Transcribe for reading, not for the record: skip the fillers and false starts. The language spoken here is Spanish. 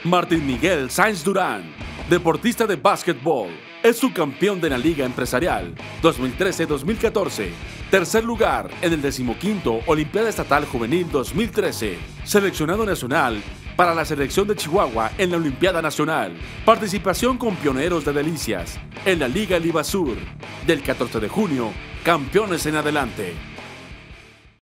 Martín Miguel Sáenz Durán, deportista de básquetbol, es subcampeón de la Liga Empresarial 2013-2014. Tercer lugar en el 15º Olimpiada Estatal Juvenil 2013. Seleccionado nacional para la selección de Chihuahua en la Olimpiada Nacional. Participación con Pioneros de Delicias en la Liga Libasur. Del 14 de junio, campeones en adelante.